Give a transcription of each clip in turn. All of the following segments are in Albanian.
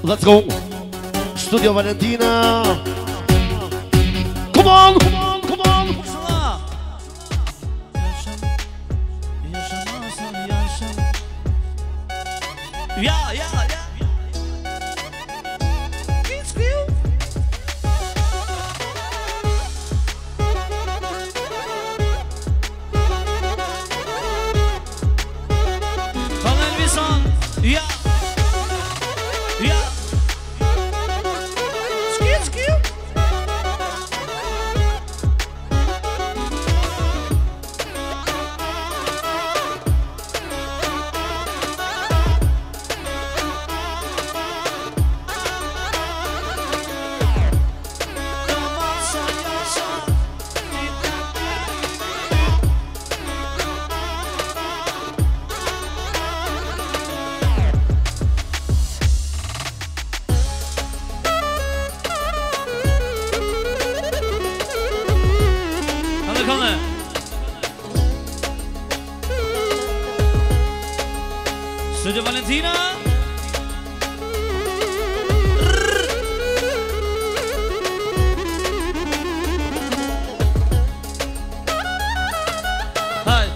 Let's go. Studio Valentina. Come on, come on, come on. Yeah, yeah, yeah. It's cool. Van Elvis-on. Yeah. Yeah. Skill. Studio Valentina. Hi.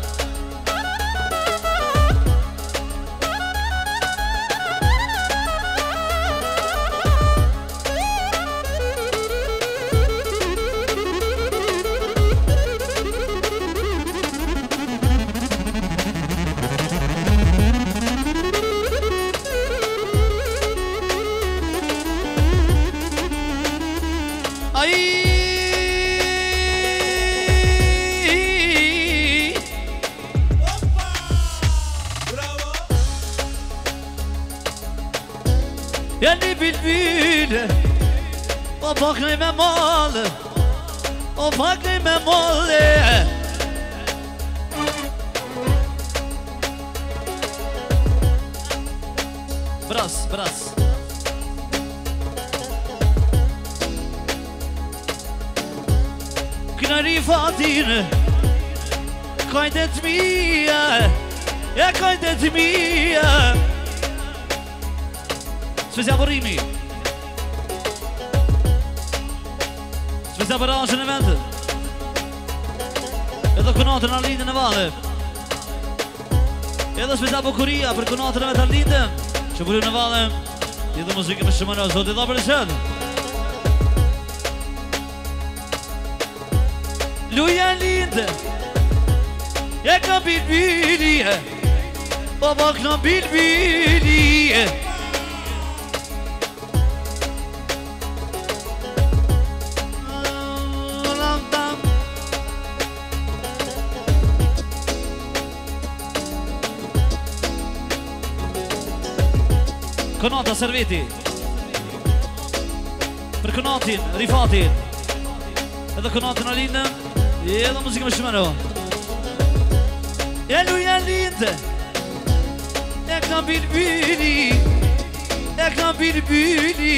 Yeni bilbile o bakayım emalı o bakayım emalı Bras Knari fatine kaydetmeye ya kaydetmeye Special për Rimi Special për Rashën e vendet Edhe kunatën Arlindën e Valle Edhe special për Kuria për kunatën e vetë Arlindën Që për ju në Valle Edhe muzikë me shumënë Zotë i dha për e qënë Luja Arlindë E ka bilbili O bak në bilbili Konata Serveti Për konatin, Rifatin Edhe konatin Alindën Edhe muzikë me shumëro E luja Alindë E ka bilbili E ka bilbili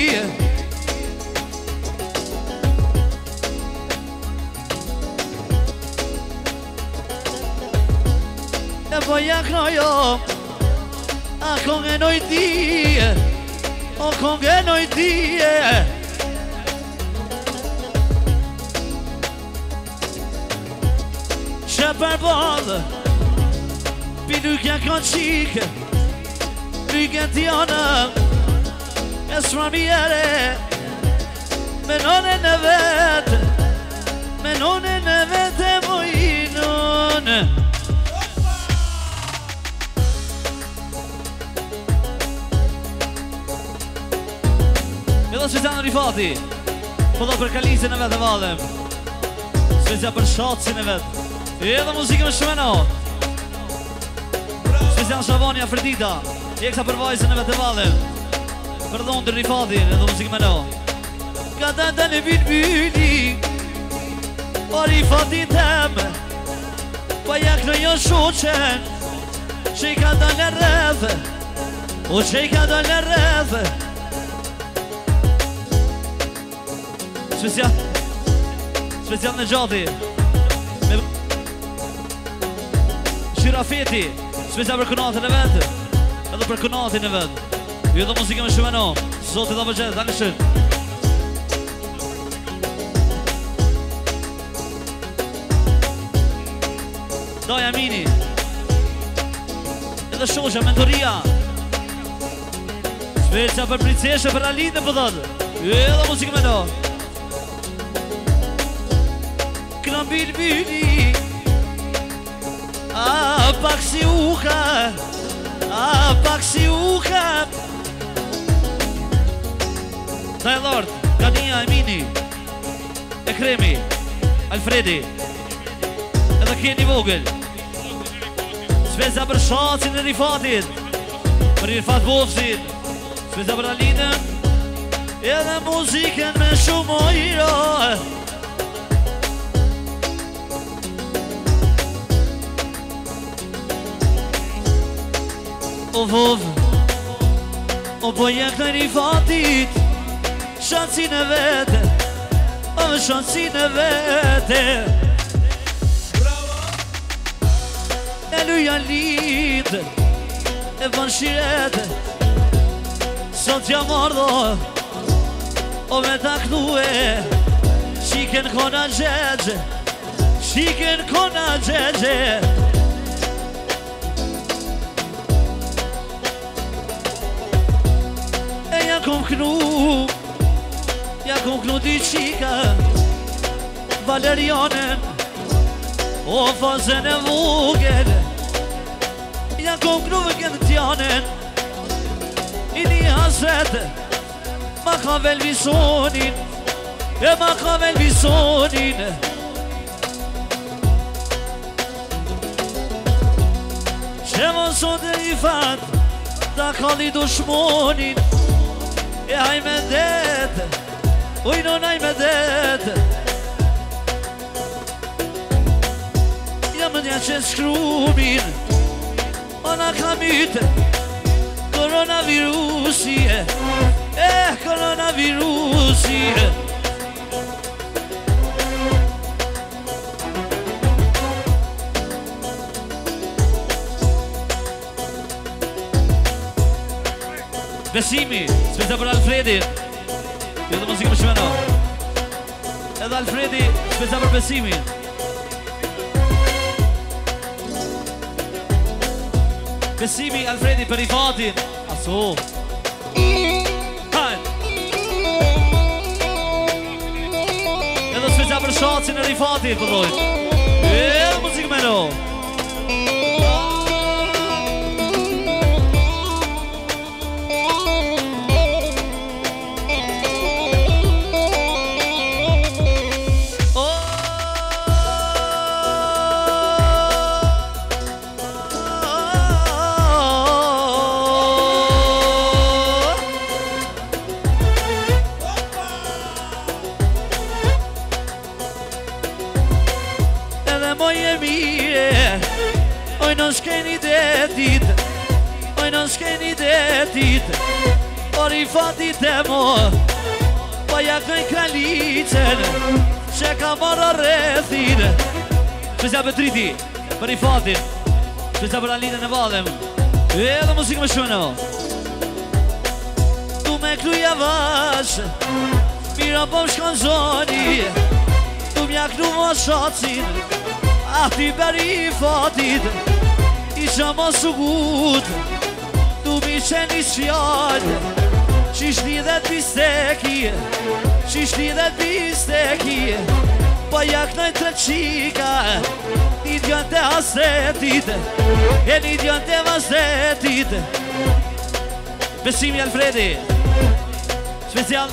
E voja knojo A konge nojtije O konge nojtije Që për balë Pi lukja kanë qike Lukja t'jana E s'ma mjere Menone në vetë Menone në vetë Mojnone Edhe special në Rifati Po do për kalisën e vetë e valem Special për shatësin e vetë Edhe muzikë me shumeno Special Shavania Ferdita Jeksa për vajzën e vetë e valem Për dhonë të Rifati Edhe muzikë me no Ka të të në bilbili O Rifati tem Pa jak në jo shoqen Që i ka të në rrëve O që i ka të në rrëve Special në gjati Shirafeti Special për kënatën e vetë Edhe për kënatin e vetë Jo dhe muzikë me shumë e no Zotit dhe përgjetë, danke shën Doja Mini Edhe shosha, mentoria Shpeqa për princeshe, për Alinë për dhëtë Edhe muzikë me no Këna bilbili A pak si uka A pak si uka Ta e Lord, Gania, Emini Ekremi Alfredi Edhe Keni Vogel Shpesa për Shacin e Rifatit Për Rifat Vofsit Shpesa për Alinën Edhe muzikën me shumë ojro O vov O bojek në Rifatit Shacin e vete O shacin e vete E luja lindë E ban shirete Sot jam ardho O me ta këtue Shiken kona gjegje Shiken kona gjegje E ja kom knu Ja kom knu di qika Valerianen O fazen e vogel Ja kom knu vëgën tjanen Ini hasret Ma ka vel visonin E ma ka vel visonin Që më sot e i fat Ta kalli dushmonin E haj me det Ujnon haj me det Jam nja që shkrumin Ona ka myte Koronavirusi Koronavirusi Besimi, spesa për Alfredi Jo dhe muzikë më shmeno Edhe Alfredi, spesa për Besimi Besimi, Alfredi, për Rifatin Aso Hajt Edhe spesa për Shacin e Rifatit për dojt Edhe muzikë më shmeno O Rifatit e mo Pa ja këj kralicen Që ka marrë rrethin Shpesja për Triti Për Rifatin Shpesja për Alinën e Valem Edhe muzikë më shumë Tu me kluja vash Mira po më shkon zoni Tu mja klu më Shacin Ahti për Rifatit Isha më sugut Tu mi qeni s'fjallë Qish lidhet bisteki Qish lidhet bisteki Pa jak nëj të qika Një djën të hasretit E një djën të hasretit Besimi Alfredi Special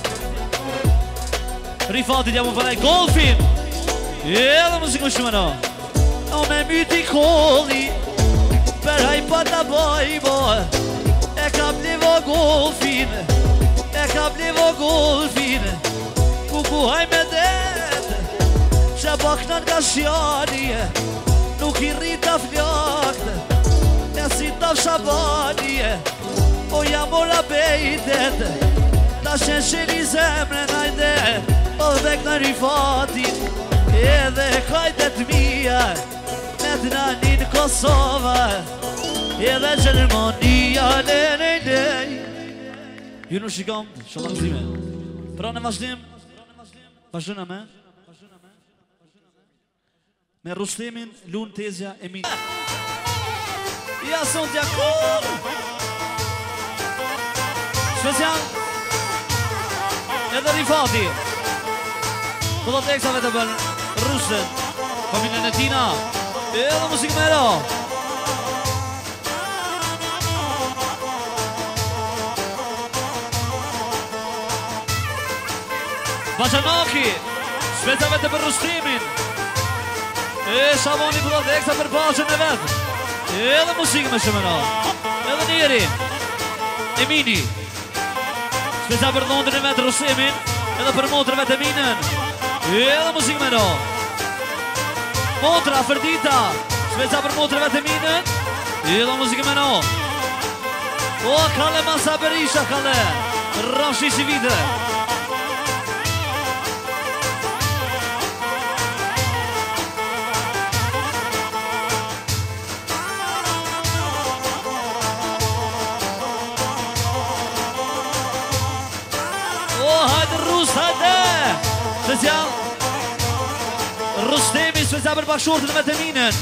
Rifatit jam u përrej golfin Edhe muzikë më shumë no O me myti kolli Per haj pa ta bojbo E ka blivo golfin E ka blivo golfin Kuku haj me det Që baknan ka shjani Nuk i rrita flakt E si ta shabani O ja mora bejtet Ta shensheli zemre najde O dhe këna Rifatin Edhe kajtet mija Me t'nanin Kosova edhe Gjermania lej. Ju nuk shikam, shumë nëzime. Pra në vazhdim, vazhdojna me Rustemin, Lun, Tezja, Emin. Ja son t'ja kur Special edhe Rifati. Po do t'eksave të bërë Rusen, familjen e tina, edhe muzikë me ro. Bajanaki, shpecave të për Rustimin. Shavoni po do t'eksa për bashën e vetë. Edhe muzikë me shëmëra. Edhe njeri Emini, shpeca për Londrin e vetë Rusimin, edhe për motrëve të Eminën. Edhe muzikë me ro. Motra, Ferdita, shpeca për motrëve të Eminën. Edhe muzikë me ro. O, Kale Masa Berisha, Kale Rashi si vite. Special Rustemi, special për bashkëshortën e vetë Eminën.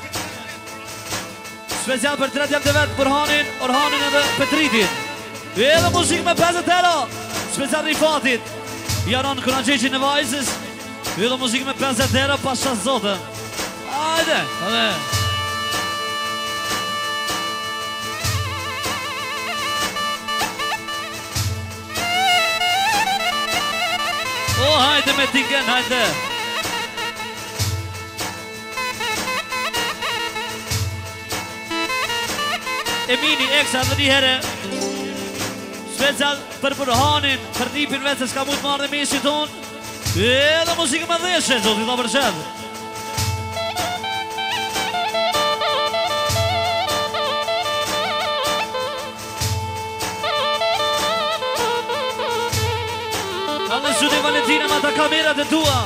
Special për tretjam të vetë Burhanin, Orhanin edhe Petritin. Edhe muzikë me 50 euro. Special Rifatit, Jaron Kunagjeqi në vajzës. Edhe muzikë me 50 euro pasha zotën. Ajde, ajde. O, hajde me tingen, hajde. Emini, eksa dhe një herë. Special për Burhanin, për nipin vetë se s'ka mund marrë dhe mesi tonë. Edhe muzikë me dheshe, zotit da përshedh. Në Zudi Valentina ma ta kamerat e tua.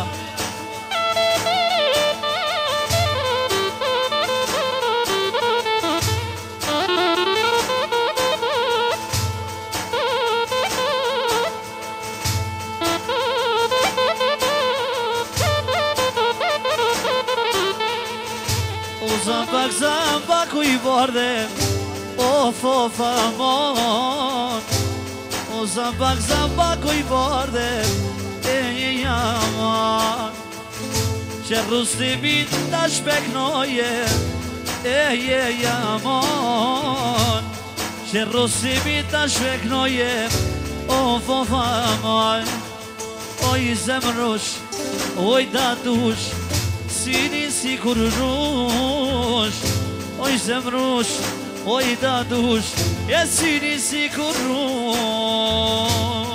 O zambak ku i bardhe, of amon. O zambak ku i bardhe, e jaman. Që Rustimin ta shpeknoje, e jaman. Që Rustimin ta shpeknoje, of amon. Oj zemrush, oj datush, sini si kur rush. Oj zemrush, oj datush, e sini si kur rush.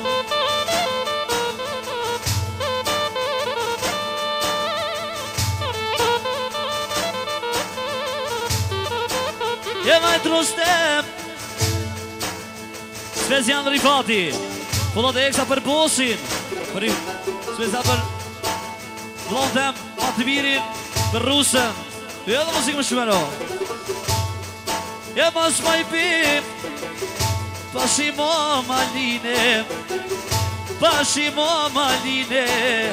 E majtë Rustem, special Rifati, Pullot e eksa për Bosin, special për Vlontem, Matimirin, për Rusën. Edhe muzikë më shmero. E mas ma i pip, pashimo maline, pashimo maline.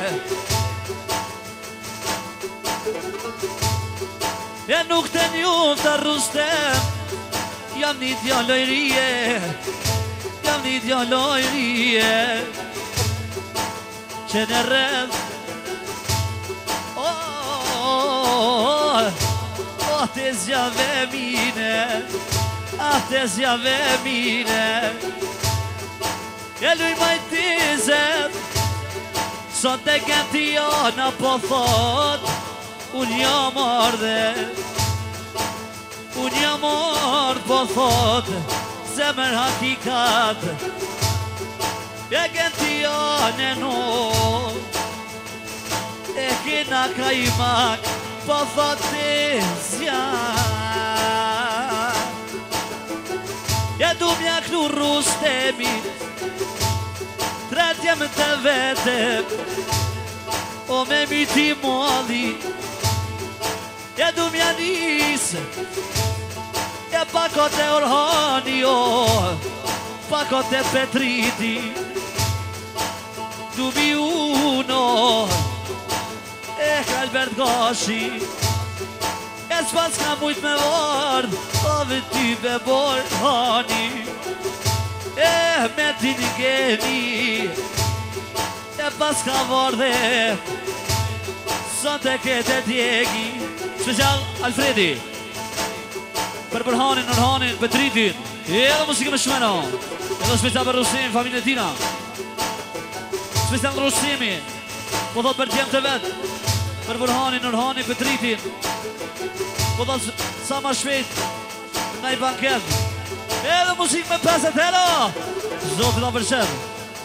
E nuk të njuf të Rustem, jam një djallojrije, jam një djallojrije. Që në rrëdh, te zjave mine, te zjave mine. E luj majtizet, sot e genti jona po thot, unë jam ardhe, unë jam ardhe po thot, zemër hakikat, e genti jone not, e kina kajmak, po thot te zjave. E du mja klu Rustemi, tretjem të vete, o me miti mali. E du mja nis, e Pakot e Orhani jo Pakot e Petriti Dubi uno Albert Gashi s'pas ka mujt me vard Ove ty be Borhani me ti një geni pas ka vardhe Sante kete djegi Special Alfredi Për Borhanin, Orhanin, Petritin edhe musikë me shmeno edhe special për Rusimi, familje tina special Rusimi po thot për djemë të vetë për Borhanin, Orhanin, Petritin po thot sa ma shpejt në i banket edhe musikë me peset helo Zotit a përqenë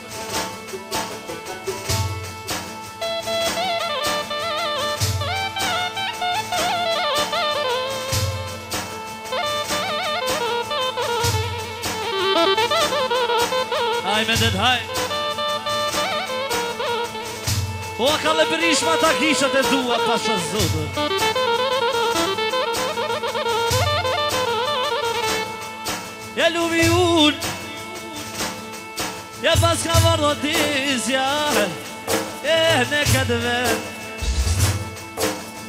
Haj me det haj O ka le përishma ta kishat e dua pasha zotë Ja luvi unë Ja pas ka vardo tizja Ne këtë vet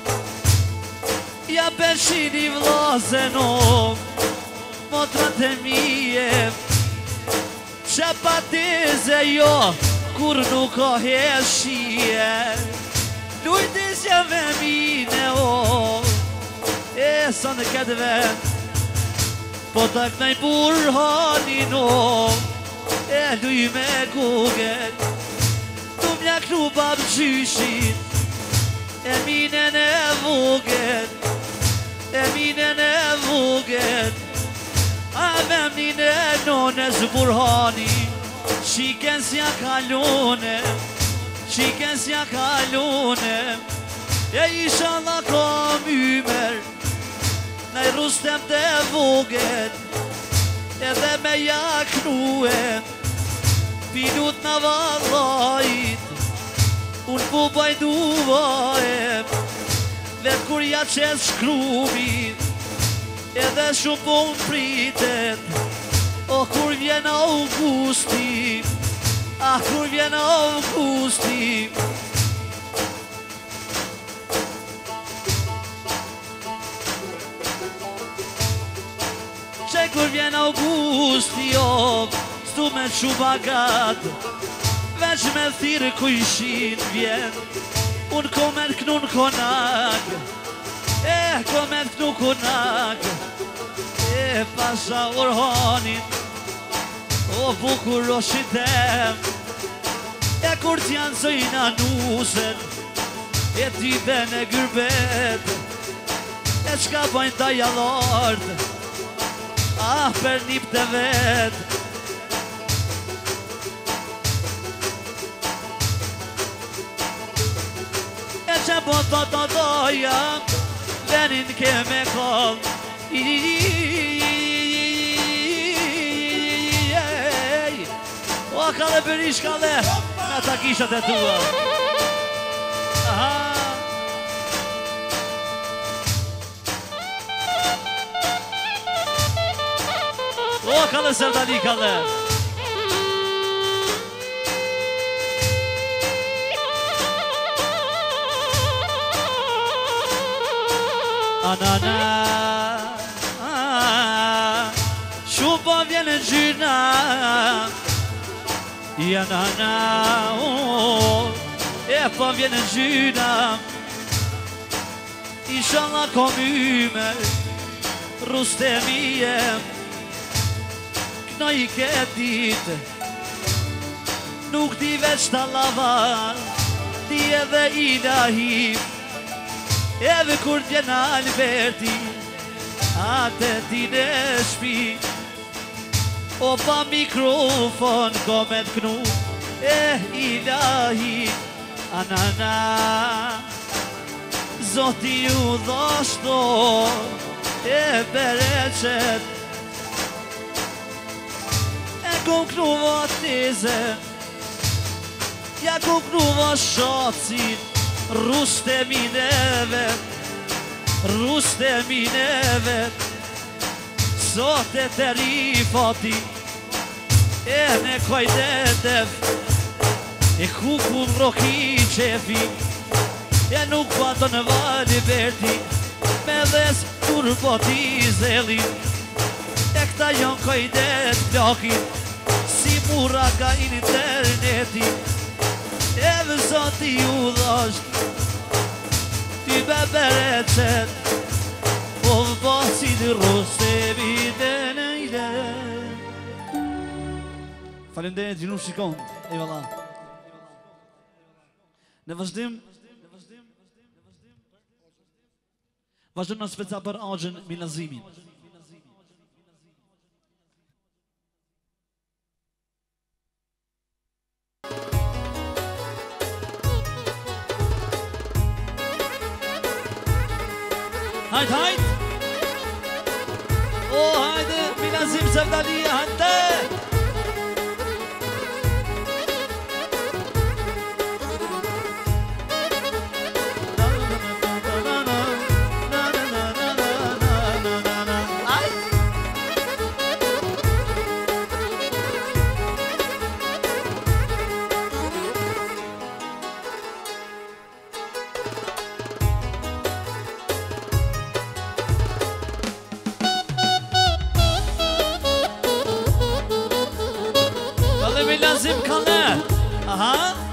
Ja përshini vlazeno Motrat e mije Që patize jo Kur nuk o heshie Lujtisja ve mine o Sa në këtë vet Po të kënaj Borhanin o Luj me kuget Tu mja kru bab gjyshin Mine në vuget Mine në vuget A vemni në nones Borhani Shiken s'ja kalune Shiken s'ja kalune Ishallah kom ymer Nëj rustem të vuget Edhe me jaknue Pinut në vallajt Unë bubaj duvajem Vetë kur ja qes shkrumit Edhe shumë po më pritet O kur vjen Augusti kur vjen Augusti Që kur vjen Augusti Stu me që bagat Veç me thirë kujshin vjen Unë komet kënu në konak komet kënu konak Pasha Orhanin O bukur o shitem kur t'janë zëjna nusen Ti bene gyrbet qka bajnë ta jalart për nip të vet që po të doja Venin ke me kall O ka dhe bërish ka dhe Në ta kishat e tua O ka dhe Serdali ka dhe Anana Shumë po vjen në gjyna Janana po vjen në gjyna Inshallah kom ymer Rustemi jem Këno i ke dit Nuk di veç ta lavar Di edhe i dahim Edhe kur t'jen Alberti Ate ti në shpi O pa mikrofon komet knu ilahi Anana Zoti ju dhashto bereqet Kom knu vatizen Ja kom knu vashacin Rustemi nevet zote të rifati E në kojdetev E kukun roki qefi E nuk pato në vali berti Me dhes kur poti zeli E këta jon kojdet plakit Si mura ka interneti E vë zoti u dhasht Ti bebere qet O basi në rose vite në ide Falenderit gjinu shikon E valla Në vazhdim Vazhdim në speca për Axhen Milazimin Hajt, hajt O, hajde, Milazim Sevdalia, hajde Milazim kanë Aha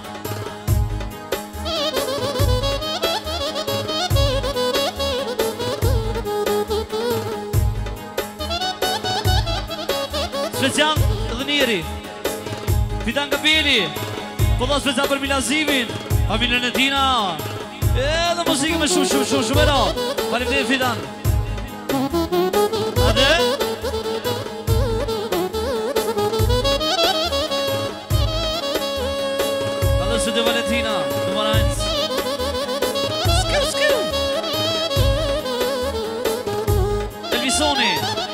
Special dhe njeri Fitan Kapili Po do special për Milazimin Familjen e tina Edhe muzikë me shumë e ra Faleminderit Fitan Ade Studio Valentina, numër 1 Skiu Elvisoni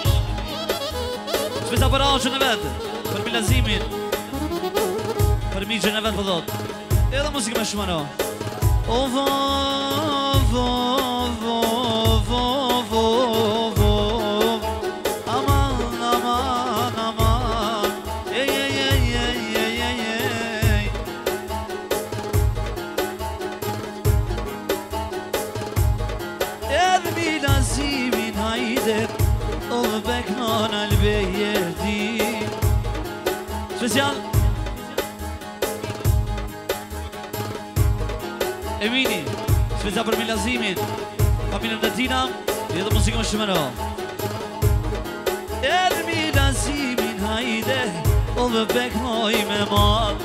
Shpesa për Axhen e vetë Për Milazimin Për miqën e vetë për dhot Edhe muzikë me shumë ano O vo Milazimin hajde O beknon albejerdi Special Emini Special për Milazimin Familjen e tina Edhe muzikën shumë e Edhe Milazimin hajde O beknoj me mal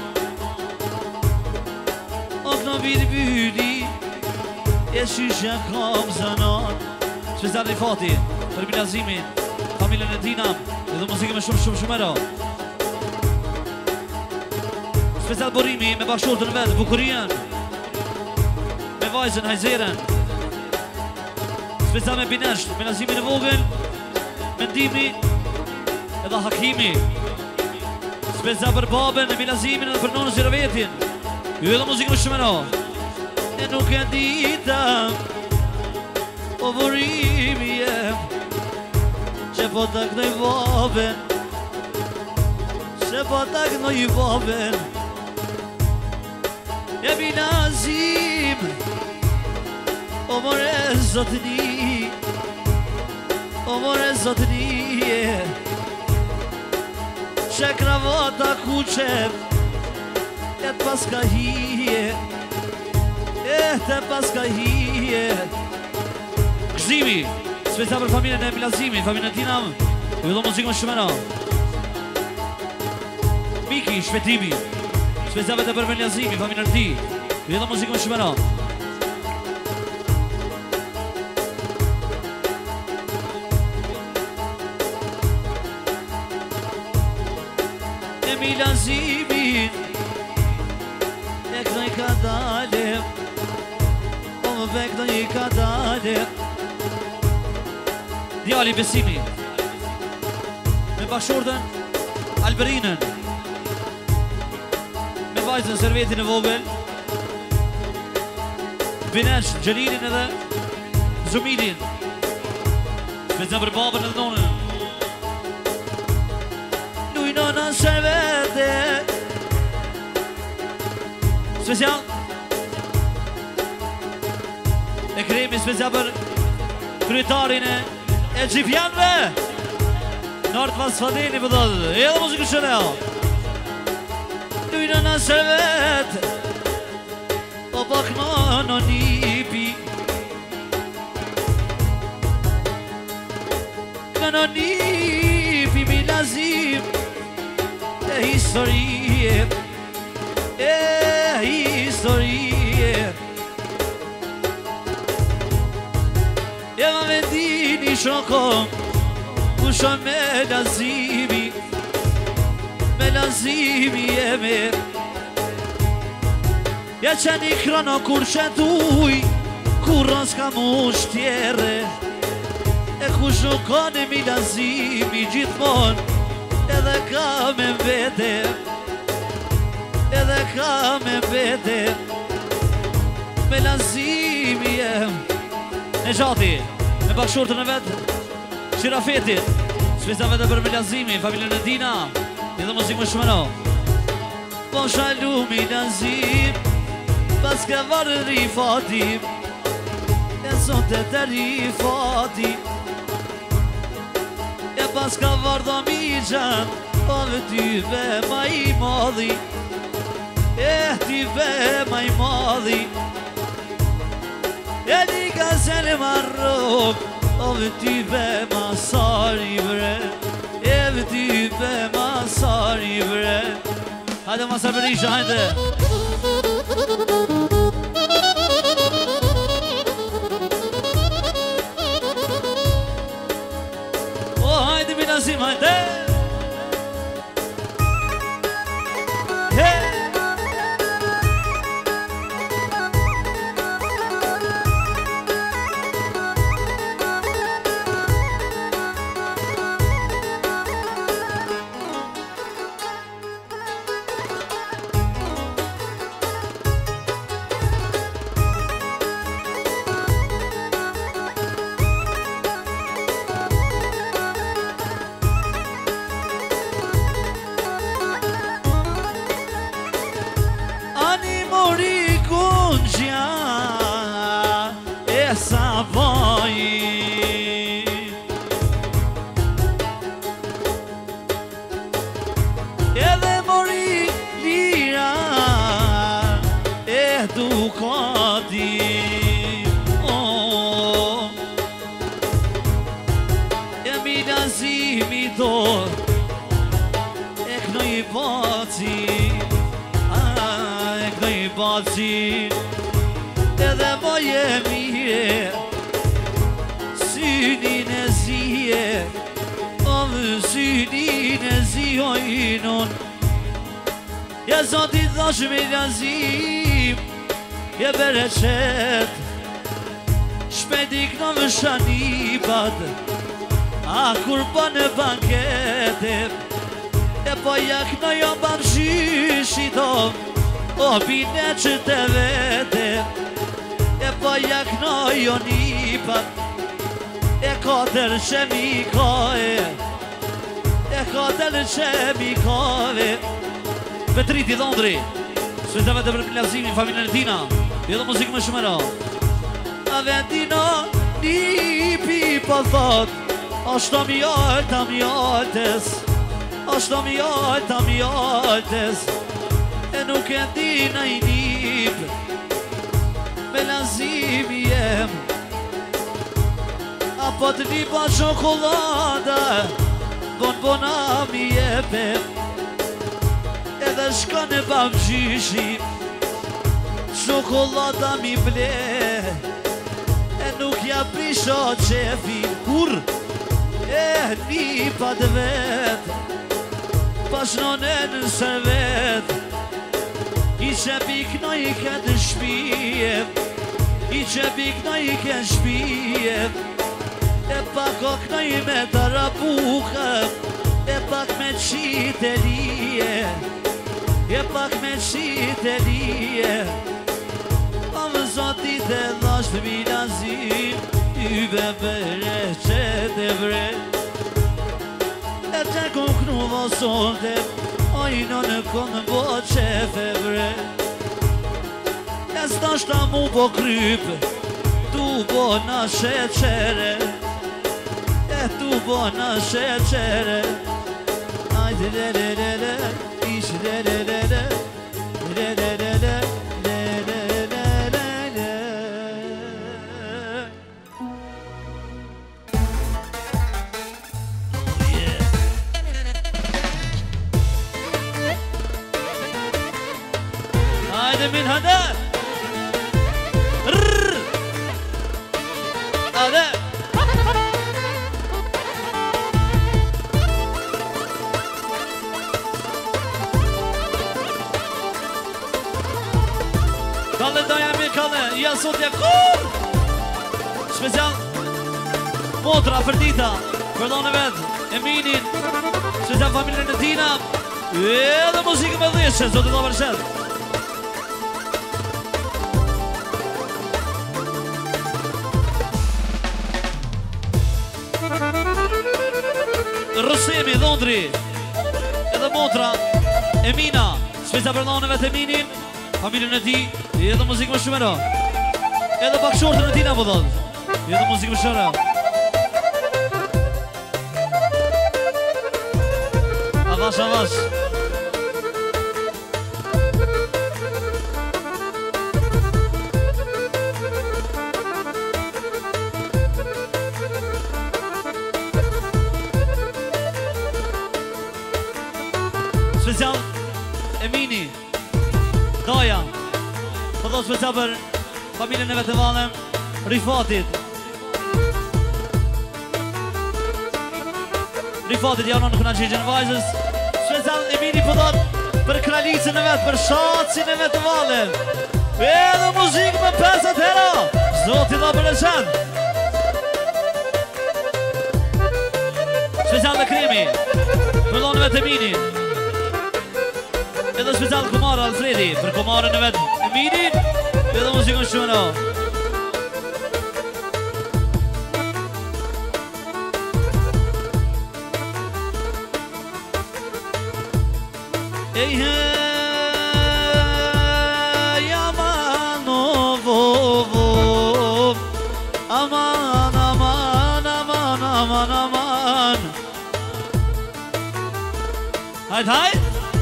O këno birbyli E shyshe kam zanat Special Rifati Për Milazimin Familjen e tina Edhe muzikë me shumë e ra Special Borimi Me bashkëshortën vetë Bukurien Me vajzën Hajzeren Special me Binesht Milazimin e vogël Mendimi Edhe Hakimi Special për babën e Milazimin Edhe për nonën Ziravetin Edhe muzikë me shumë e ra E nuk e dita O vorimi jem Që po të kënoj vaben Që po të kënoj vaben E Milazim O more zotni O more zotni Që kravata kuqem E të paska hije E të paska hije Gëzimi Special për familjen e Milazimi Familjen e tina E do muzikë më shumë e ra Miki, shpetimi Special vete për Milazimi Familjen e ti E do muzikë më shumë e ra E Milazimin E kënoj ka dalem O më kënoj ka dalem Djali Besimi Me bashkëshortën Alberinën Me vajzën Servetin e vogël Binesh, Gjelilin edhe Zumilin Special për babën edhe nonën Dujno në servete Special E kremi special për kryetarin e gjipjanve Nord Vasfadini për dhëtë E dhe muzikë Chanel Dujno në servete O pak në nipi Në nipi mi lazim E historie E historie E ma vendini shokom Kusha me lazimi e me Ja që një krono kur që duj Kur s'ka mu shtjere E kush nuk ka në mi lazimi gjithmon Edhe ka me vete Edhe ka me vete Me lazimi e Në gjati Me bakshurtën e vetë Shirafetit Shpesa vete për me lazimi Familjën e Dina Një dhe muzikë më shmëno Po shalu mi lazim Pas ka varë rifatim E sonte të rifatim E pas ka varë do mi gjan Po dhe tyve ma i madhi E tyve ma i madhi E një gazelle marrok O dhe tyve ma sari bre E dhe tyve ma sari bre Hajde ma sarberisha, hajde Nazim, hajde Hey Edhe moje mire Synin e zije O dhe synin e zijojnon Ja zotit dhosh me lazim Je bereqet Shpedik në më shanipat A kur po në bankete E po jak në jo ban shishitom O bine që të vete E po jak në jo nipat E katër që mi kae E katër që mi kave Petriti Dhondri Svetave të për lazimin Familjën e Tina Dhe muzikë më shumëra A vendino nipi po thot Ashtë mi alta mi altes Ashtë mi alta mi altes E nuk e dina i nip Me lazimi jem Apo të nipa qokolada Bon bona mi jepe Edhe shka në bamgjishi Qokolada mi ble E nuk ja prisho qefi Kur? E nipa të vet Pashnon e në servet I që pikno i këtë shpijem I që pikno i këtë shpijem E pak okno i me të rapukëm E pak me qitë e lije E pak me qitë e lije A më zotit e dhash të mi lazim Yve bere që të vre E të kom knu vosonte Ajno në konë bo qefe bre Jes nashta mu bo kryp Tu bo na sheqere Tu bo na sheqere Ajde le le le le Ish le le le le Le le le le Le le le le le Oh yeah Ajde min hada Rrrr Hada Kalle doja mi kalle, ja sot ja kur Special Motra, Ferdita, Ferdone vet, Eminin Special familjen e tina Edhe muzikë me dheshe, zotë do përshet Rosemi, Dhondri Edhe Motra, Emina Special Ferdone vet, Eminin Familjen e ti, edhe muzikë më shumero Edhe pak shortën e tina po dhëtë Edhe muzikë më shumero Avash, avash Special Emini Doja Po do special për familjen e vetë valem Rifatit Rifatit janë në këna gjegjen vajzës Special Emini po do për kralicën e vetë Për shatësin e vetë valem Edhe muzikë me 50 hera Zoti do për e qenë Special dhe kremi Për do në vetë Emini Edhe special Kumar Alfredi Për Kumarën e vetë Eminin Edhe muzikën shumë në Ej hej Aman o vovo Aman, aman, aman, aman, aman Hajt, hajt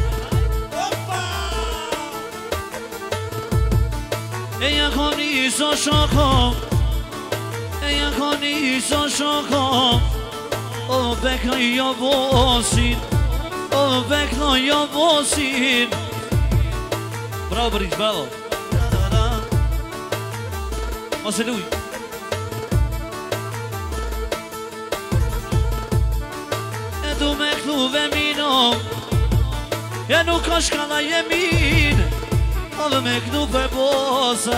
Eja koni so shokom Eja koni so shokom O bekno jo bosin O bekno jo bosin Bravo Baric, bravo Mos e luj E du me kluve minom E nuk ka shkalla jemin Ove me kënu për bosa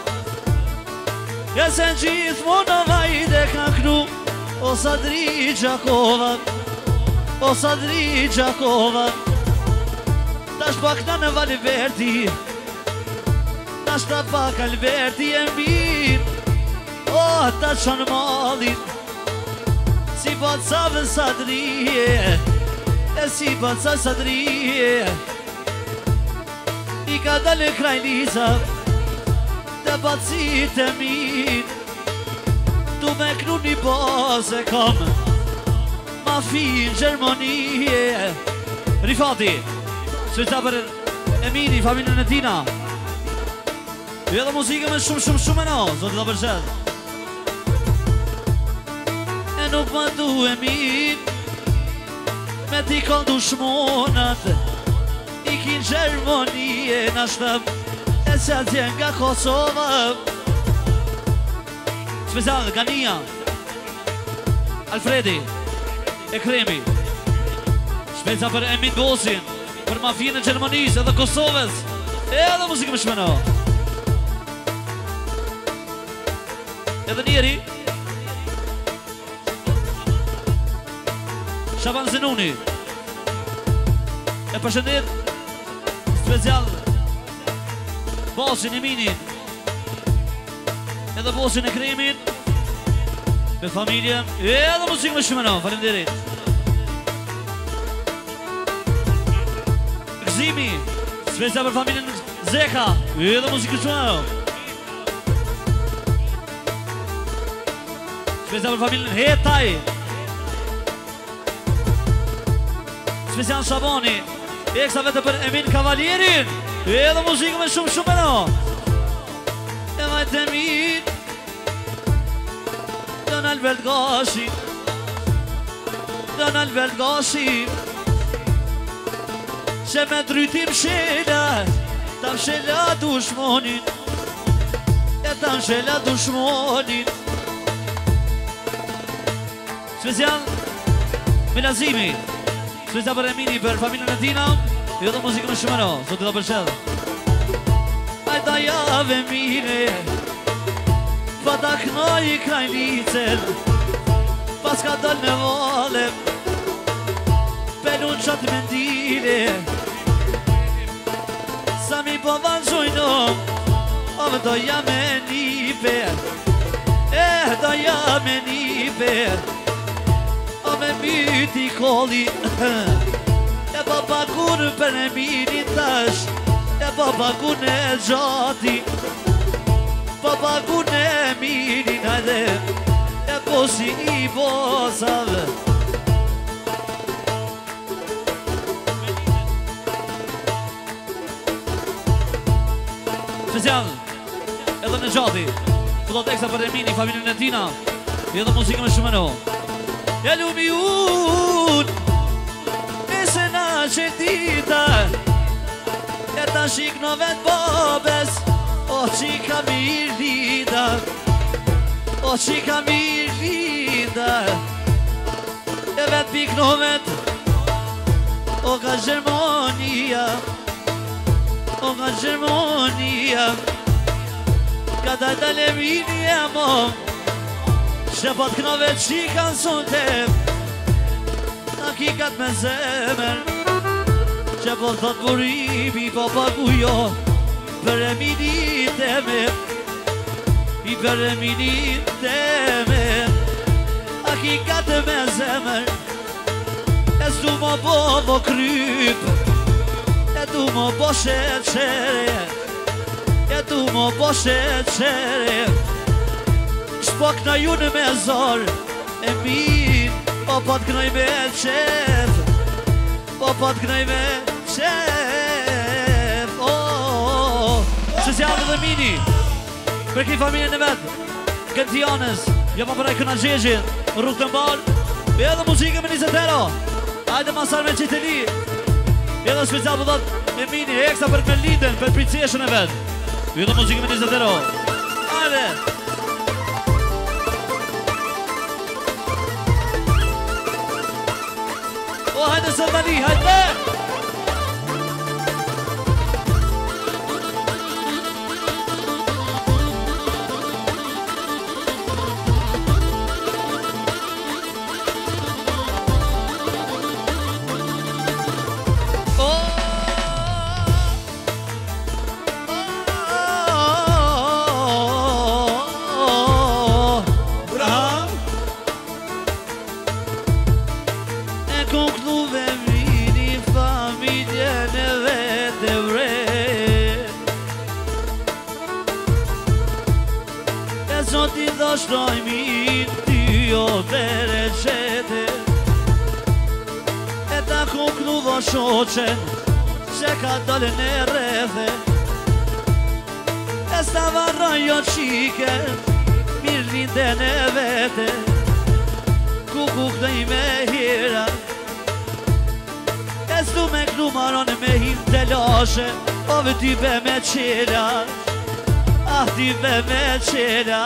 Ja se në gjithë mona vajde ka kënu O Sadri Gjakova O Sadri Gjakova Tash pak në Valiverti Tash ta pak Alberti e mirë O ta qanë malin Si bat sa vë Sadri E si bat sa Sadri I ka dalë krajliza Të batësit e min Tu me knu një base kom Ma fi në Gjermanie Rifati Sëqta për Emini, familjen e tina Edhe muzike me shumë e no Zotë da përshet E nuk ma du Emin Me ti këndu shmonat Ikin Gjermanie në shtëm E se atjen nga Kosova Special Gania Alfredi E Kremi Special për Emin Bosin Për mafinë e Gjermanisë edhe Kosovës Edhe muzikë më shmeno Edhe njeri Shaban Zenuni E përshëndet Special Bosin Eminin Edhe bosin e Kremin Me familjen Edhe muzikë më shumëno, falim dirit Gëzimi, special për familjen Zeka, edhe muzikë shumë. Special për familjen Hetaj. Special Shabani, eksa vete për Emin Kavalierin, edhe muzikë me shumë e no. E vajtë Emin, Donald Velgashi, Donald Velgashi, që me drytim shela, ta mshela dushmonin, e ta mshela dushmonin. Special Milazimi, special për Emini, për familjen e tina, jo dhe muzikë me shumero, sot të përshedhe. Ajta jave mire, pa ta knoj i krajnicen, pas ka dal me valem, pelun qatë mendire, sa mi po vazhojnom, ove do jam e nipe, do jam e nipe, me myti kolli, e papagun për e mini tash, e papagun e gjati, papagun e mini najde, e posi i bosave. Special, edhe në gjati, këto teksta për e mini, familjen e tina, edhe muzikë me shumeno. Ja lumi unë, nëse na qëtita, e ta shik në vetë babes, o qika mirë lida, o qika mirë lida, e vetë pik në vetë, o ka Gjermonia, o ka Gjermonia, ka da dale mini e mom, që pat knove qika në sontem, a kikat me zemer, që po thot burimi po pagujo, për e minit e me, i për e minit e me, a kikat me zemer, e s'du mo bo kryp, e du mo bo sheqere, e du mo bo sheqere, po knaju në me zor, e min, po të knaj me qef, po të knaj me qef, që si adë dhe mini, për këj familjen e vetë, Gëntianës, jo pa përrej këna gjegjen, rrug të mbalë, edhe muzike me 20 euro, ajde masar me qiteli, edhe special për dhët e mini, eksa për me linden, për priceshën e vetë, edhe muzike me 20 euro, ajde. Hajde sëndani, hajde! Shdojmin ty o bere qete, e ta kuklu vo shoqen, që ka dole në rrethe, e sta varroj o qike, mirë linden e vete, ku kukdoj me hira, e s'du me klu maron me him të lashe, ove ty be me qela, ah ty be me qela.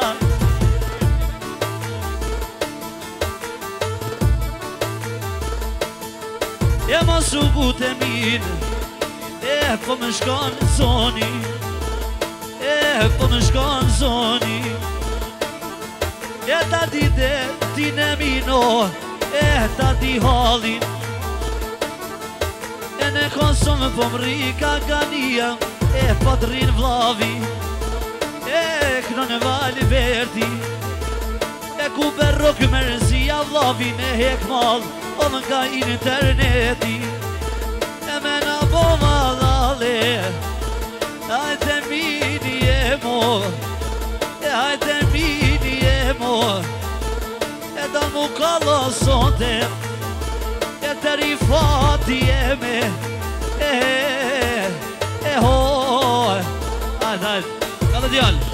E mos u bute mirë, e po më shkon zoni, e po më shkon zoni, e ta di ti në mino, e ta di halin, e në konsum po më rika gania, e po të rinë vlavi, e këno në vali verti, e ku berro këmërzia vlavin e hek mal, o më nga interneti, e me në Pomalale Hajde minijemo Hajde minijemo Da mu kolosonte Të rifati jemi hoj Hajde, ka dhe djallë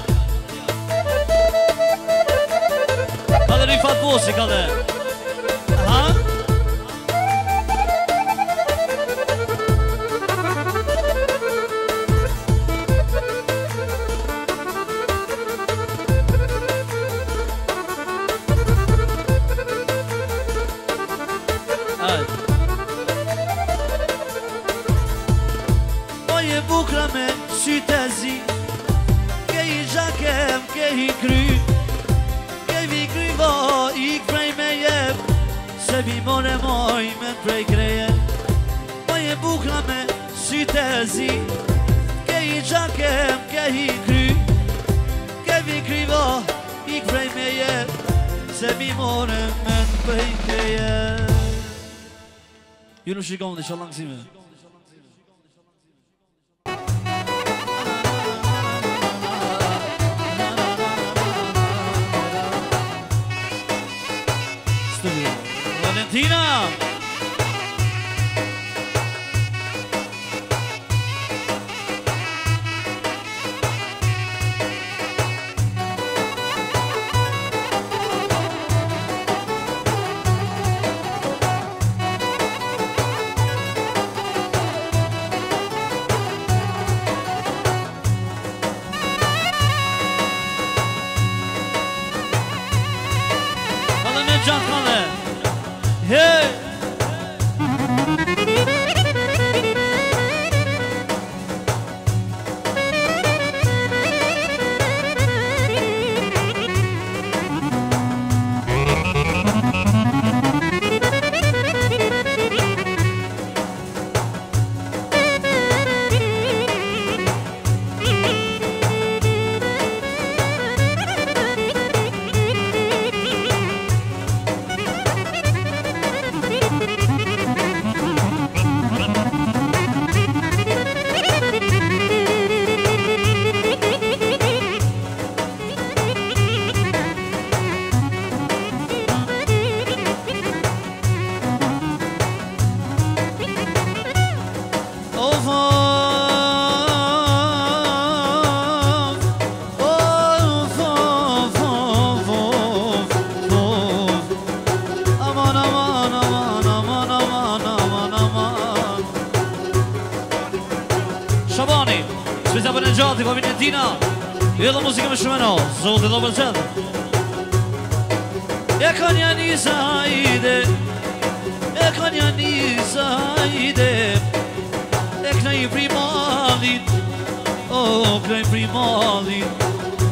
Ka dhe rifat bosi, ka dhe Aha Bukra me sytë e zi Ke I gjakem, ke I kry Ke vi kry vo, I kprej me jep Se vi more moj me prej kreje Moje bukra me sytë e zi Ke I gjakem, ke I kry Ke vi kry vo, I kprej me jep Se vi more me prej kreje Ju nuk shikon dhe shallang sime Valentina! Hallå nu John Conley! Hey! Shabani, spesa për në gjati, pa vinë Tina Edhe muzika me shumeno, zote do për qëtë E ka një njësa hajde E ka një njësa hajde E këna I primalit O, këna I primalit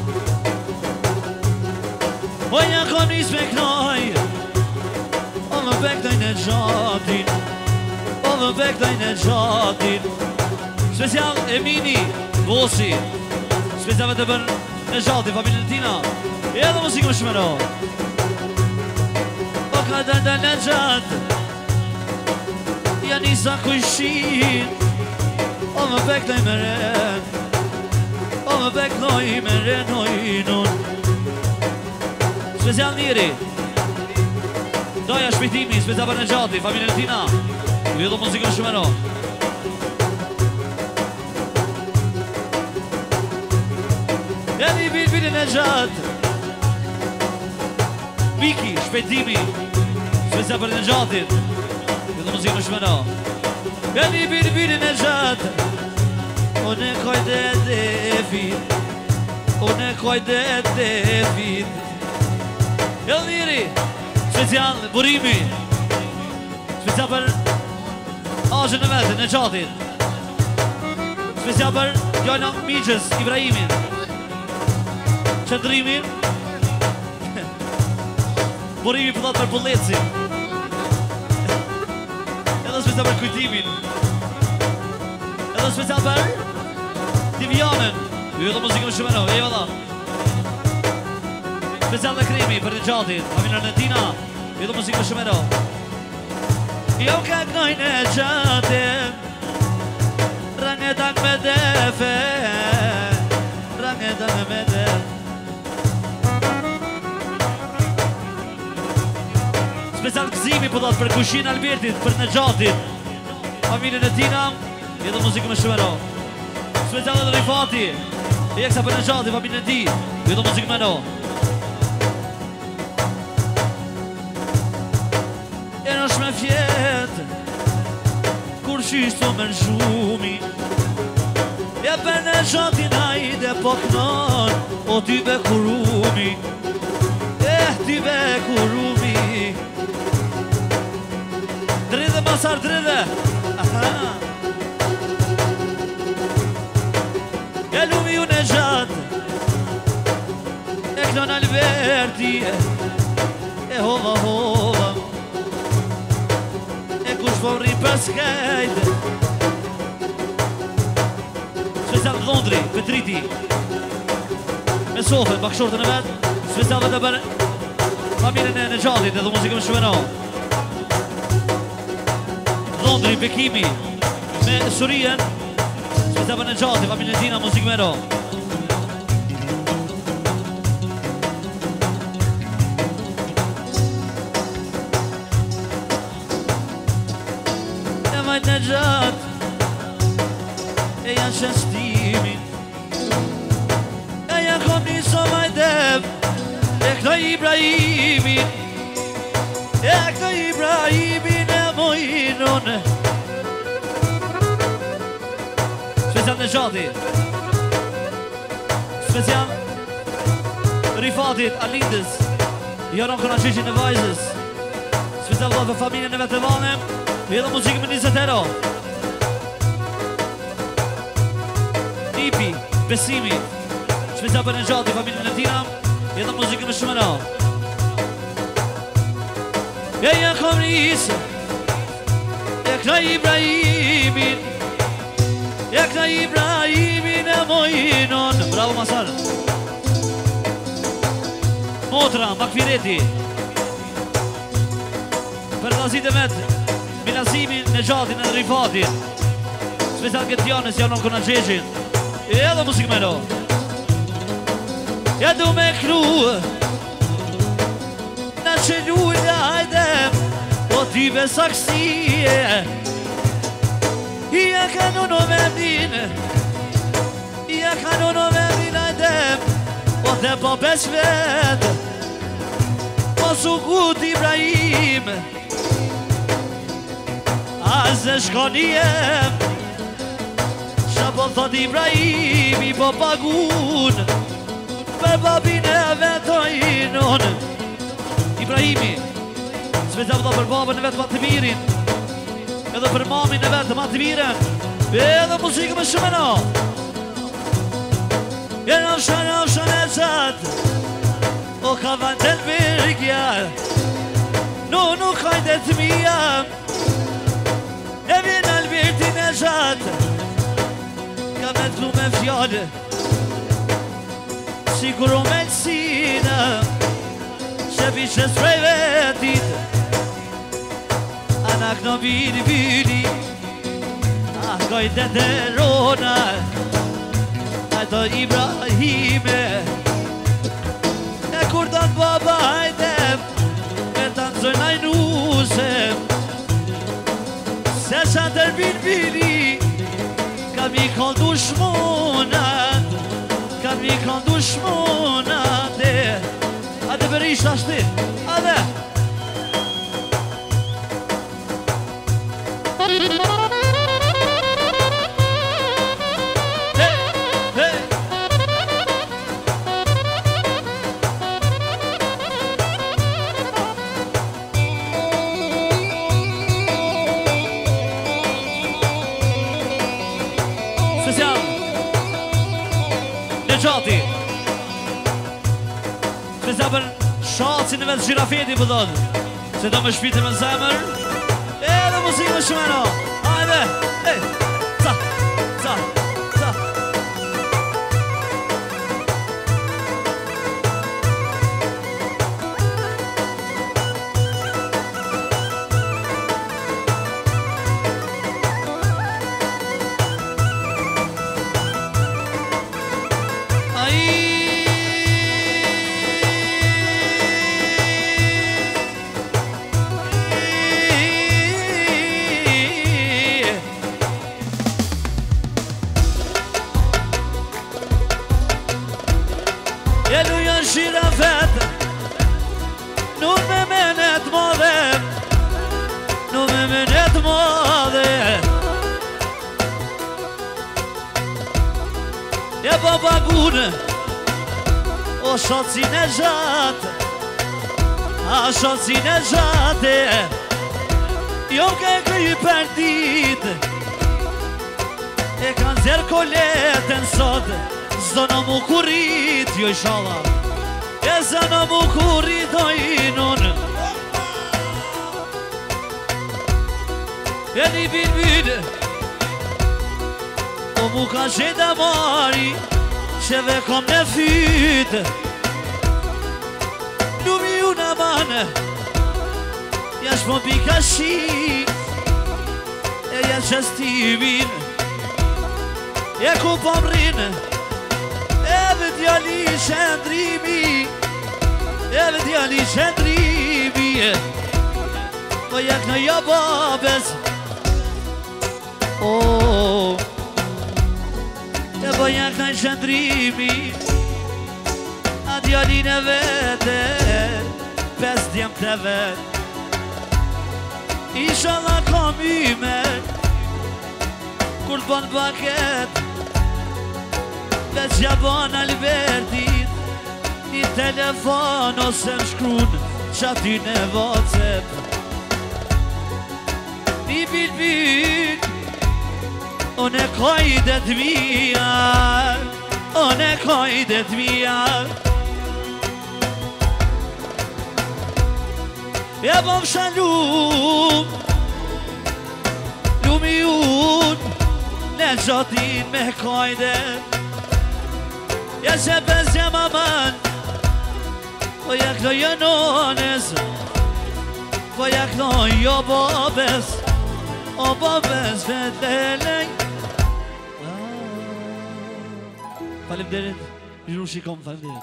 O, një ka njës me kënaj O, më bektaj në gjatin O, më bektaj në gjatin Special Emini, Bosi Special të bërë në gjati, familjen Tina Edhe muzikë më shumero O ka dhe në gjatë Ja nisa kujshin O më bektaj me ren O më bektaj me renojnun Special Njeri Doja shpitimi, special për në gjati, familjen Tina Edhe muzikë më shumero Edhe I bilbilin e gjatë Miki, shpejtimi Shpesja për në gjatit Këtë muzikë në shmeno Edhe I bilbilin e gjatë O ne kojde dhe fit O ne kojde dhe fit Edhe njëri Special burimi Special për Ashën në vetë, në gjatit Special për Gjojna Miqës, Ibrahimin Qëndrimin Burimi pëllat për Pulleci Edhe special për kujtimin Edhe special për Divianën Ju edhe muzikë më shumeno, e vada Special dhe krimi për në gjatit Aminar në Tina Ju edhe muzikë më shumeno Jo ka knojnë e gjatit Rangedan me defe Rangedan me defe Special gëzimi po dhëtë për kushin Albertit, për Nejatit Familjen e tina, jetë muzikë me shumero Special edhe Rifati Jeksa për Nejatit, familjen e ti Jetë muzikë me no E nësh me fjetë Kur shishto me në shumi E për Nejatin hajde po kënon O ty be kurumi Ty be kurumi Dridhe masar dridhe E lumi ju në gjatë E klon Alberti E hova hova E kush po rri për skajt Special Londri, Petriti Me sofe, bakshortën e vetë Special vetë për familjen e Nejatit edhe muzikën me shumeno Londri, Bekimi, me Surien Special për Nejatit, familjen e tina, muzikë me ro E majt Nejat E janë shestimin E janë kom niso majdem E këto Ibrahimin E këto Ibrahimin e mojnon Special Nejati Special Rifatit, Alindës Jaron këna qishin e vajzës Special dhe për familjen e vetë vanem Edhe muzikë me 20 euro Nipi, Besimi Special për Nejati, familjen e tina Edhe muzikë me shumë në E janë kom njësë E këna Ibrahimin E këna Ibrahimin e mojnon Bravo Masar Motra, Makfireti Për lazit e vetë Minazimin, Nejatin e Rifatin Special Gjetjanës janë në këna gjegjen Edhe muzikë me në Ja du me kru Na që lujnë hajdem O tyve saksie Ja ka në novembrin Ja ka në novembrin hajdem O dhe po besh vet O su gut Ibrahim Azë shkonijem Qa po thot Ibrahim I po pagun Për babin e vetojnon Ibrahimi Special dhe për babën e vetë Matimirin Edhe për mamin e vetë Matimiren Edhe muzikë me shumë no E në shën e qatë O ka vandel birgja Nuk hajde të mija E vjen Albertin e qatë Ka me të me fjallë Sigur o me lësina Që pishe s'prej vetit Anak në vili Goj dhe dhe rona Ato Ibrahime E kur të në baba hajdem E të në zërë najnusem Se që të vili Kam i kon dushmonat Kam i kon dushmonat Ate për ishtë ashti Ate Nejati Special për shacin e vetë Gjirafeti për dhëtë Se do me shpite me zemër E dhe muzikë me shumeno Hajde Ca babagune O shoci në gjatë A shoci në gjatë Jo ke këj për ditë E kanë zerë koletën sot Zono mu kurit Jo i shala E zono mu kurit O inun E një bin O mu ka qeda mari Qeve kom në fytë Lumi ju në manë Jash po pika shi E jash qestimin E ku po mrinë Edhe djali shëndrimi Edhe djali shëndrimi Po jak në jo babes Oh E po jak në shëndrimi A djalin e vete Pes djem të vet Ishala kom yme Kur t'bon paket Veç ja bon Albertit Një telefon ose më shkrun Qati në WhatsApp Një bil One kajdet mija One kajdet mija E bom shalum Lumi unë Në gjotin me kajdet Ja që bezja maman Po ja këto jënones Po ja këto jo babes O babes vetelej Faleminderit, ju shikom, faleminderit.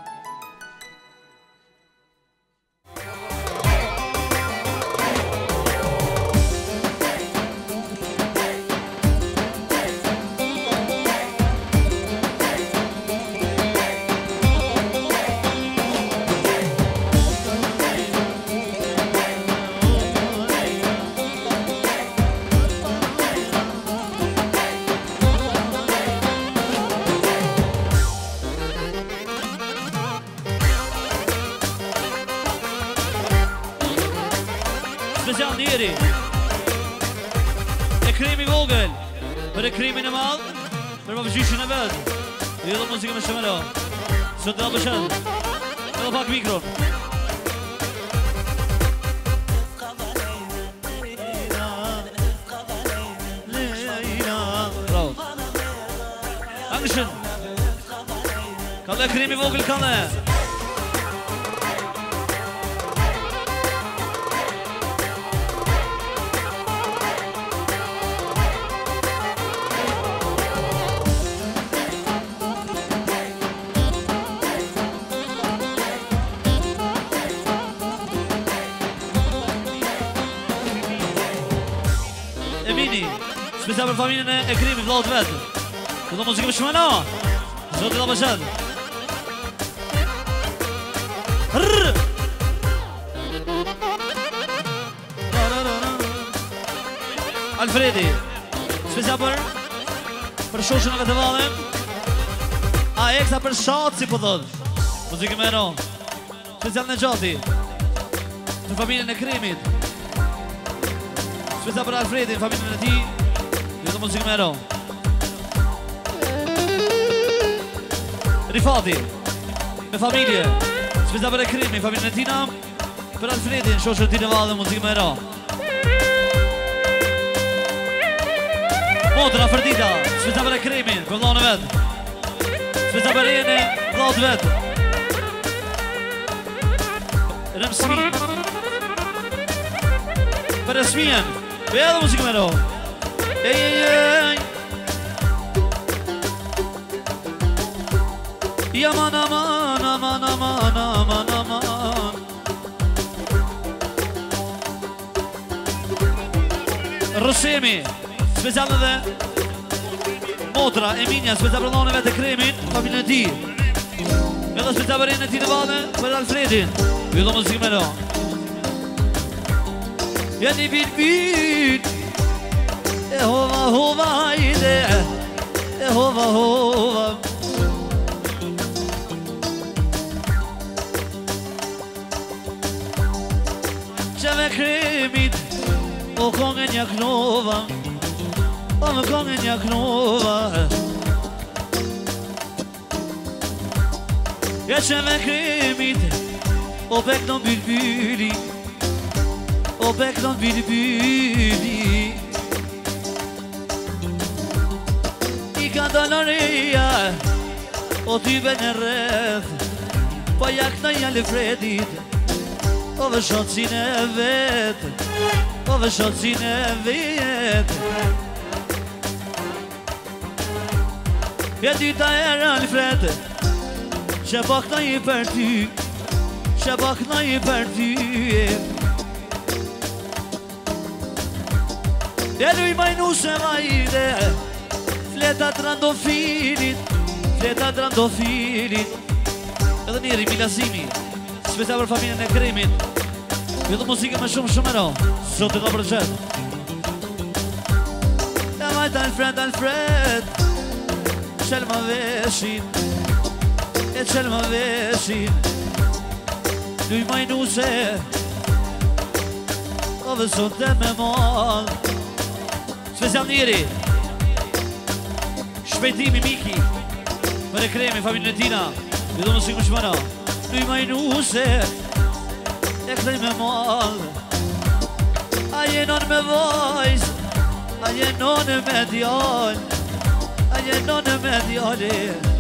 Special njeri E krimi vogël Për e krimin e madh Për më vëgjyshin e vetë I edhe muzikë me shëmëro Së të da bëshet Edhe pak mikron Bravo Angëshin Kalle krimi vogël kalle Special për familjen e krimit, vllaut vetë Këto muzikë më shmëna Zotë da bëshet Alfredi Special për shoshën e vetë valem A eksa për shatë si po thot Muzikë më ero Special në gjati Për familjen e krimit Special për Alfredi, familjen e ti Këtë muzikë me ero Rifati Me familje Special për e krimi, familjen e tina Për Alfredin, shoshën ti në valë muzikë me ero Motra, Ferdita Special për e krimi, për vllahun e vetë Special për e jene, vllaut vetë Rëmsmi Për e smien Për edhe muzikë me ero Ej Yaman aman aman aman aman aman Rosemi Special edhe Motra, Eminia Special për vllahun e vetë kremin Familjen e ti Edhe special për e ti në vallë Për Alfredin Vëllo muzikë me ero Jeni bil E hova hova ide E hova hova kremit O kongen ja knova O me kongen ja knova Ja që me kremit O beknon bülbüli O beknon bülbüli I ka daloria O tybe në rreth Pa jakna jale Fredit O vë shotësin e vet O vë shotësin e vet E dyta era Alfred Që bakna i për ty Që bakna i për ty E luj majnu se vajde Fletat randofilit Fletat randofilit Edhe njeri Milasimi Spesa për familjen e Kremit Vjetë muzike me shumë ero Sot e ka përqet E vajt Alfred, Alfred Qel ma veshin E qel ma veshin Luj majnu se O dhe sot e me mal Special njeri Shpejtimi Miki Për e Kremi, familjen e tina Vjetë muzike me shumë ero Luj majnu se E këtej me mal A jenon me vajz A jenon me djall A jenon me djalli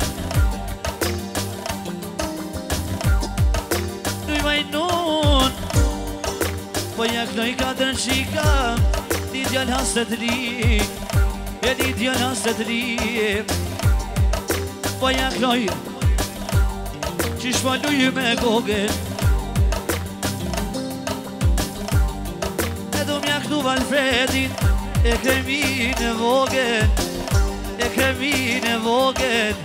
Luj majnun Po ja këtoj katër shika Një djall hastet li E një djall hastet li Po ja këtoj Qish ma luj me gogen E du mja këtu Alfredin E kremin e vogen E kremin e vogen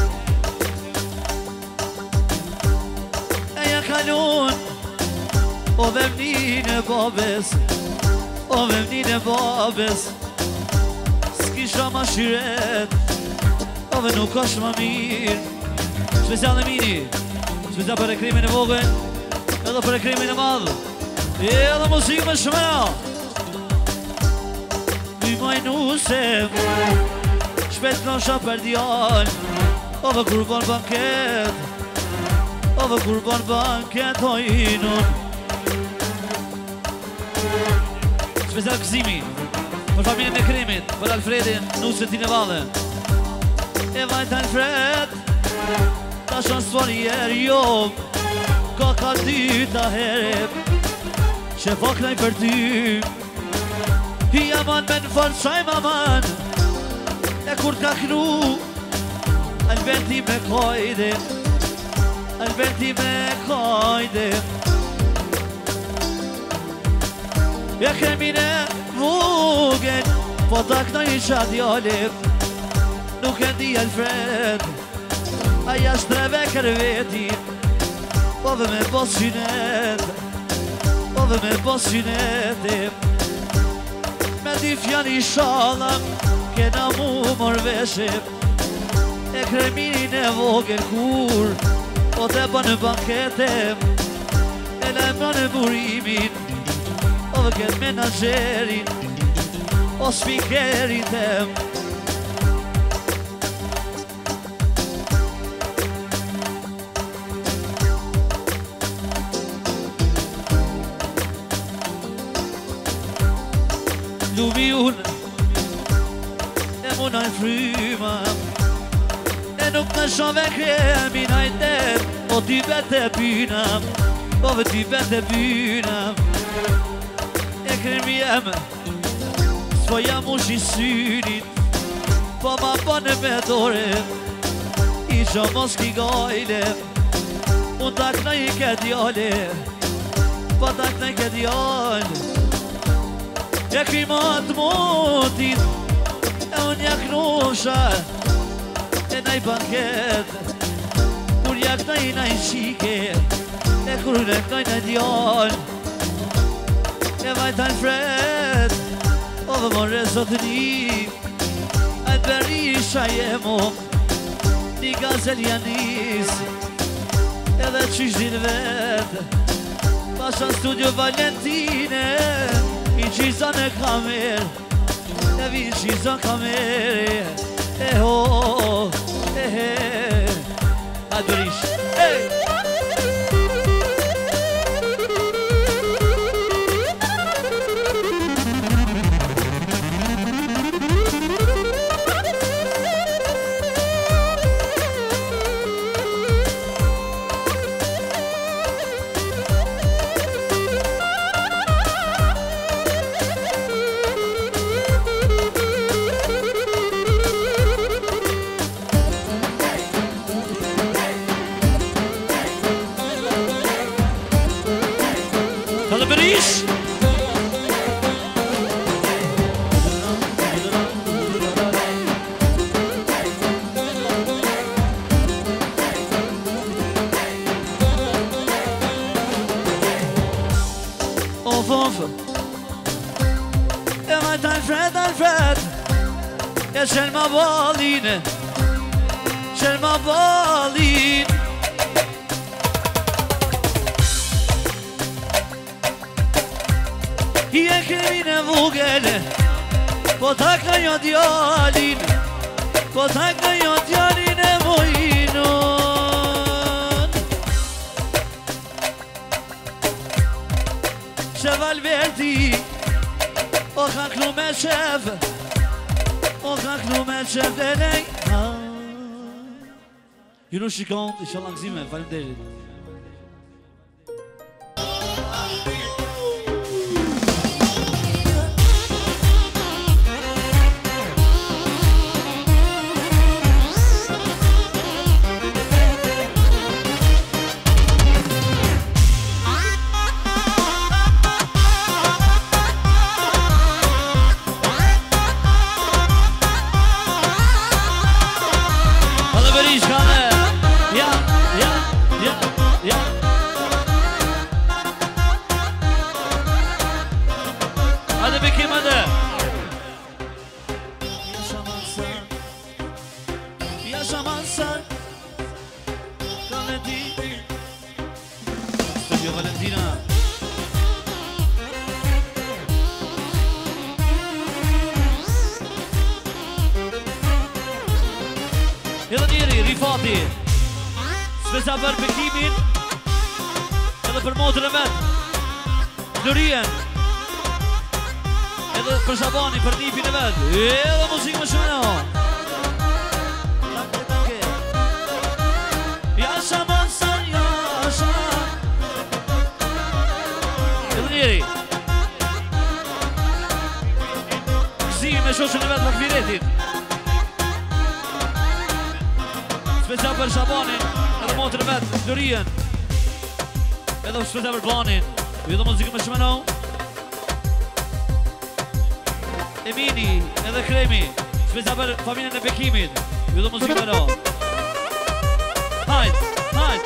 E ja kalun O vemnin e babes O vemnin e babes S'kisha ma shiret O ve nuk është ma mirë Special dhe mini Special për e krimin e vogën Edhe për e krimin e madhë Edhe muzikë me shmera Ty majnu se Shpet knosha për djall Ove kur bon banket Ove kur bon banket hojnun Special këzimi Për familjen e Krimit Për Alfredin Nusën tine vale E vajt Alfred Ta shanë sfarier jo Ka ka dyta herep Që faknaj për ty Hi aman me në falë qaj maman E kur ka knu Alberti me kojde Alberti me kojde Ja kremine vogën Po ta knaj qa djalip Nuk e di Alfred Aja shtreve kërveti Ove me pos qynet Ove me pos qynetim Me di fjani shalam Kena mu morveshim E kreminin e vogën kur Po te bënë banketem E lemën e burimin Ove këtë menagerin O spikerin tem Lumi unë E munaj fryma E nuk në shove kremin hajtet O ty bete pynam Ove ty bete pynam E kremi jem S'po jam ush i synit Po ma bënë me dore I që mos ki gajle Unë tak në i ke djale Po tak në i ke djale E krimat motit E unë jak nusha E naj banket Kur jak naj shike E kur jak naj djall E vajt Alfred Ove more zotëni A të berisha jemo Një gazel janis Edhe qysh din vet Lascia studio Valentine inciso nel camere devi inciso camere oh adorisci C'è ma balline, c'è ma balline. Ie krimine vogele, po takna jo djalin, po takna jo djalin e mojnon. Cheval verdi, o ka klu me shef. Ju nuk shikon, inshallah gëzime, faleminderit. Edhe njeri, Rifati Spesa për bekimin edhe për motrën e vetë Florien edhe për Shabani, për nipin e vetë edhe muzikë më shumë no Tanke Jasha mansan, jasha Edhe njeri Kësimi me shoshën e vetë më këfiretin Spesa për Shabanin, edhe motrën e vetë, Florien Edhe spesa për Banin Edhe muzikë më shumë no Emini, edhe Kremi Spesa për familjen e Bekimit Edhe muzikë më no Hajt, hajt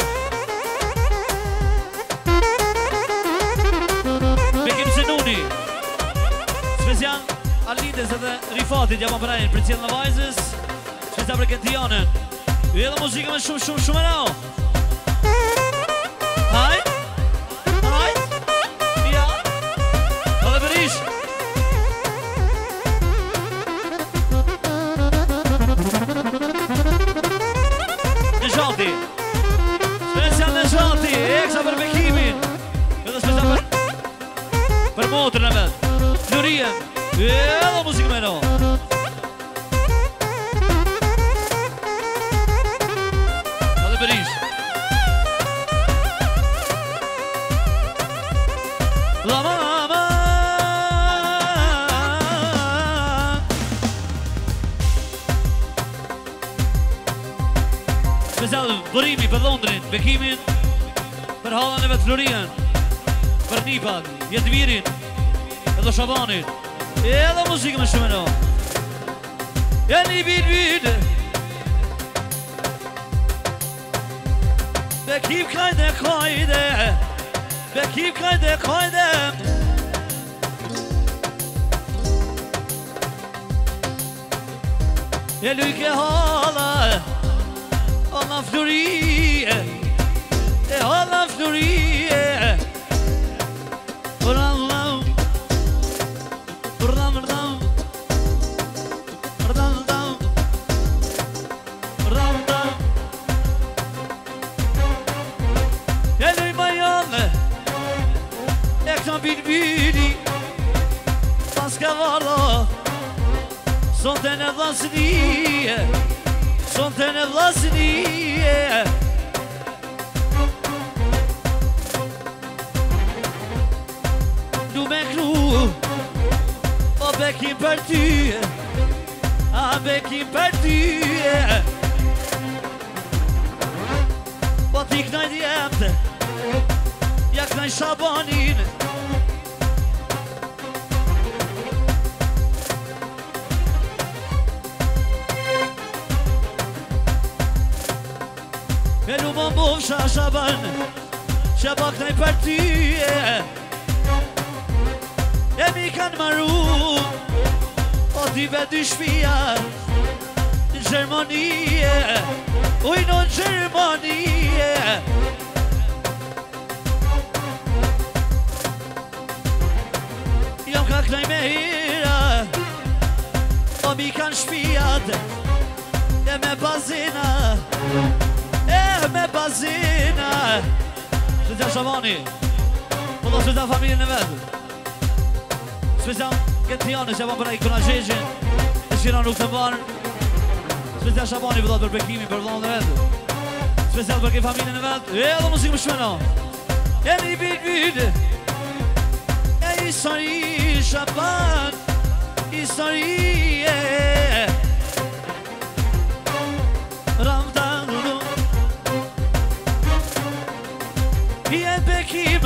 Bekim Senuni Special Alindes edhe Rifatit Jama Brajin për cilën e vajzës Spesa për Kentianën Edhe muzikë me shumë no Hajt Hajt Ja Edhe për ish Nëshati Special Nëshati Eksa për Bekimin Edhe special për motrën e vetë Florien Edhe muzikë me no La mama Special bërimi për Londrin Bekimin Për halën e vetë Florien Për Nipat Jetmirin Edhe Shabanit Edhe muzikë me shumë no Jeni bid Bekim kajde Bekim kajde E lujke hala Hala Florie E hala Florie s'ka varro Sonte në vlasni Sonte në vlasni Du me kru O bekim për ty A bekim për ty Po t'i knaj djemte Ja knaj Shabanin E lu më mbov Shaban Që po knaj për ty E mi kanë maru O t'i be dy shpia Në Gjermanie Ujno në Gjermanie Jam ka knaj me hira O mi kanë shpijat E me bazina me bazina Special Shabani Po do special familjen e vetë Special këtë janë që për e këna gjegjen E shira nuk të barë Special Shabani për për bekimi për vlonë e vetë Special për këtë familjen e vetë E dhe muzikë më shmena E një bit E histori Shaban Histori Jenë bekim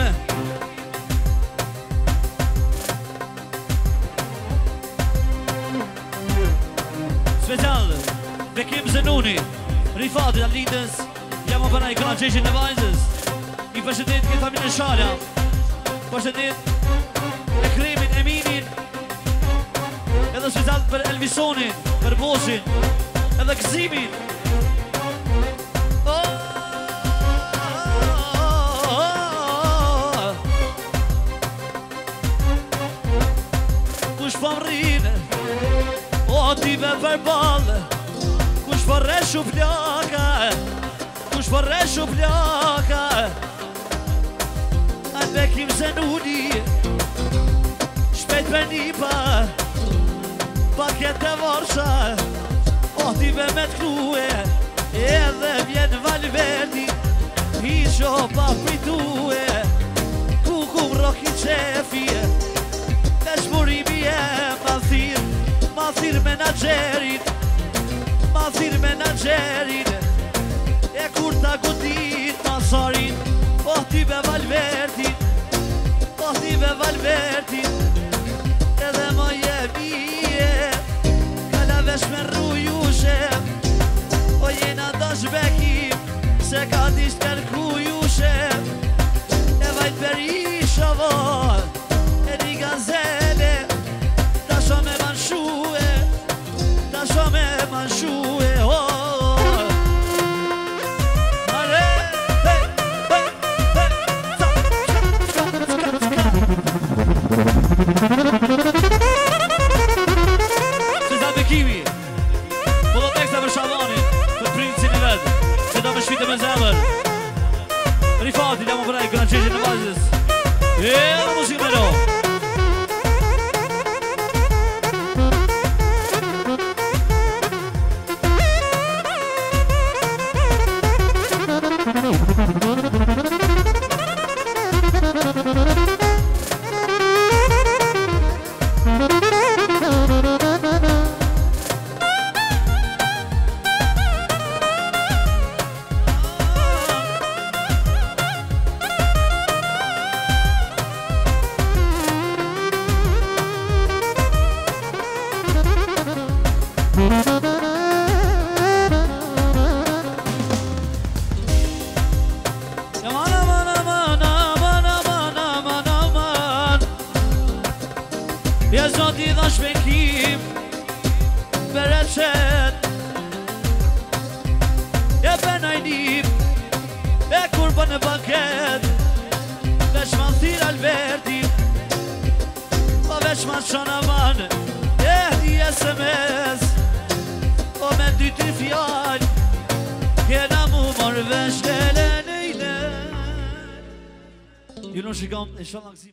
Special Bekim Zenuni Rifati dhe lidës Jam më përna i këna gjegjen e vajzës I përshëndet këtë familjen Shala Përshëndet Ekremin, Eminin Edhe special për Elvisonin Për Boshin Edhe Gzimin Kush po mrinë, o t'i be për balë Kush po reshu plaka, kush po reshu plaka A bekim Zenuni, shpejt për nipa Paket e vorsha, o t'i be me t'klue Edhe vjen Valverdi, hisho pa pritue Kukum roki qefi Shmurimi e ma thirë menagerin Ma thirë menagerin E kur ta godit masarin Po t'i be Valvertin Po t'i be Valvertin Edhe ma jemi Kala vesh me rrujushe Po jena dash bekim Se ka disht kërkujushe E vajt per isha var E një gazele Ta sho me manshue Ta sho me manshue Mare Hey, hey, hey Sezal Bekimi Po do teksta për Shabanin Për princin e vetë Se do me shvite me zemër Rifati, ljamo përrej, këna qeshin në vazhës E dhe muzikë me do Ja zoti dha shpenkim Për e qet E për najnim E kur për në banket Veç ma thir Alberti O veç ma Shanaman E di SMS O me 2-3 fjall Kena mu mor veç lele nejle Ju nuk shikam, inshallah